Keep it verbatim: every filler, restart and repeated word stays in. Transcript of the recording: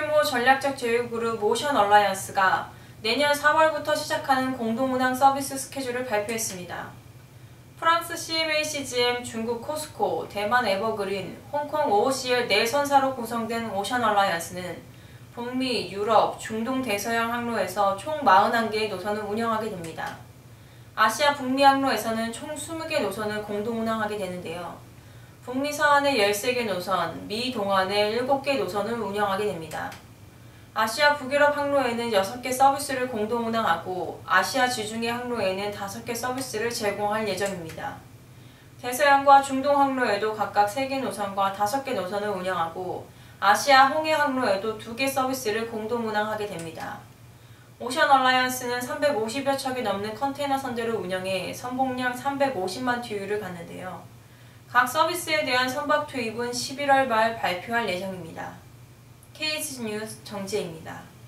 대규모 전략적 제휴그룹 오션 얼라이언스가 내년 사월부터 시작하는 공동운항 서비스 스케줄을 발표했습니다. 프랑스 씨엠에이씨지엠, 중국 코스코, 대만 에버그린, 홍콩 오오씨엘 네 선사로 구성된 오션 얼라이언스는 북미, 유럽, 중동 대서양 항로에서 총 사십일 개의 노선을 운영하게 됩니다. 아시아 북미 항로에서는 총 이십 개 노선을 공동 운항하게 되는데요. 북미 서안의 열세 개 노선, 미 동안의 일곱 개 노선을 운영하게 됩니다. 아시아 북유럽 항로에는 여섯 개 서비스를 공동 운항하고 아시아 지중해 항로에는 다섯 개 서비스를 제공할 예정입니다. 대서양과 중동 항로에도 각각 세 개 노선과 다섯 개 노선을 운영하고 아시아 홍해 항로에도 두 개 서비스를 공동 운항하게 됩니다. 오션 얼라이언스는 삼백오십여 척이 넘는 컨테이너 선들을 운영해 선봉량 삼백오십만 티유를 갖는데요. 각 서비스에 대한 선박 투입은 십일월 말 발표할 예정입니다. 케이에스지 뉴스 정지혜입니다.